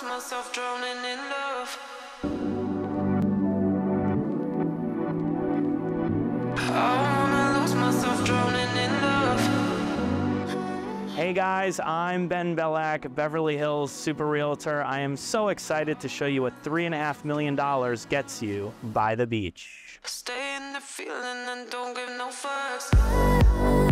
lose myself drowning in love. I wanna lose myself drowning in love. Hey guys, I'm Ben Bellac, Beverly Hills Super Realtor. I am so excited to show you what $3.5 million gets you by the beach. Stay in the feeling and don't give no fucks.